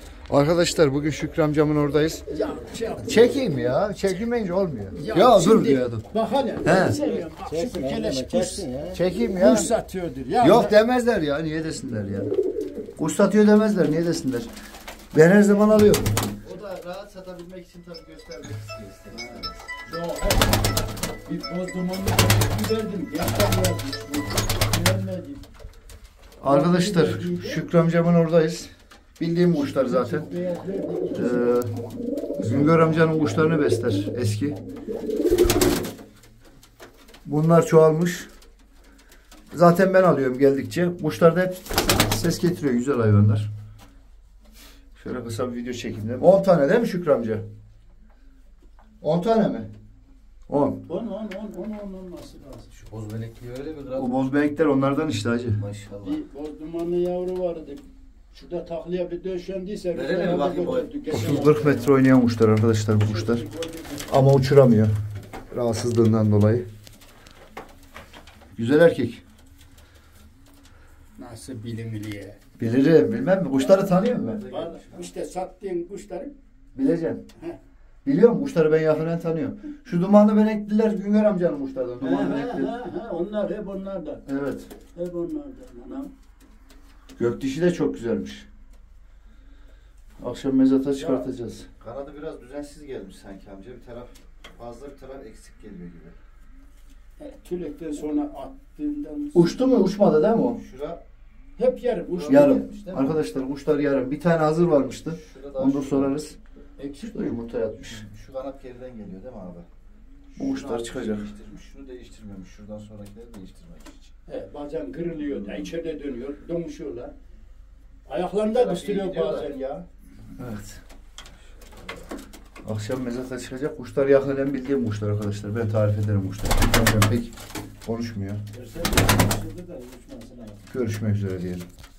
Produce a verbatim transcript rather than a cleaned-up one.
Arkadaşlar bugün Şükrü amcamın oradayız. Ya, şey yap. Çekeyim ya. Çekilmeyince olmuyor. Ya, Ya, şimdi, dur diyordum. Bak hele. He. Seviyorum. Bak, şu keleş kuş, Çekeyim ya. kuş satıyordur. Ya, Yok demezler ya. Niye desinler ya. Kuş satıyor demezler. Niye desinler. Ben her zaman alıyorum. O da rahat satabilmek için tabii göstermek istiyor. Yok. Bir boz dumanlı verdim. Gençler yazmış. Beğenmedim. Arkadaşlar Şükrü amcamın oradayız. Bildiğim kuşlar zaten. Ee, Güngör amcanın kuşlarını besler eski. Bunlar çoğalmış. Zaten ben alıyorum geldikçe. Kuşlar da hep ses getiriyor. Güzel hayvanlar. Şöyle kısa bir video çekeyim dedim. on tane değil mi Şükrü amca? on tane mi? on. on on on on on olması lazım. Şu bozbenekli öyle mi kral? O bozbenekler onlardan işte hacı. Maşallah. Bir boz dumanlı yavru vardı. Şurada takliye bir döşendiyse. Verelim mi bakayım boy? otuz kırk metre oynayan kuşlar arkadaşlar bu kuşlar. Ama uçuramıyor. Rahatsızlığından dolayı. Güzel erkek. Nasıl bilimliye? Bilirim, bilmem mi? Kuşları tanıyor musun ben? Var, işte sattığın kuşları. Bileceğim. He. Biliyorum, kuşları ben yakından tanıyorum. Şu dumanlı benekliler Güngör amcanın kuşlarından. He, Dumanlı he, benekli. he, he, onlar hep onlardan. Evet. Hep onlardan. Anam. Gökdişi de çok güzelmiş. Akşam mezata çıkartacağız. Kanadı biraz düzensiz gelmiş sanki amca. Bir taraf fazla, bir taraf eksik geliyor gibi. E, tülekten sonra attığından. Uçtu mu? Uçmadı değil mi o? Şura Hep yarım. Uçtu. Yarım. gelmiş, değil mi? Arkadaşlar kuşlar yarım. Bir tane hazır varmıştı. Şurada Onu da şu- sorarız. Eksik Şurada yumurta yatmış. Şu kanat geriden geliyor değil mi abi? Bu kuşlar Şunu çıkacak. Değiştirmiş, şunu değiştirmemiş. Şuradan sonrakileri değiştirmek için. He, bazen kırılıyor da içeride dönüyor. Domuşuyorlar. Ayaklarında kıstırıyor gidiyorlar. bazen ya. Evet. Akşam mezata çıkacak. Kuşlar yakından bildiğim kuşlar arkadaşlar. Ben tarif ederim kuşları. Ben pek konuşmuyor. Görsen de, da uçmasına. Görüşmek üzere diyelim.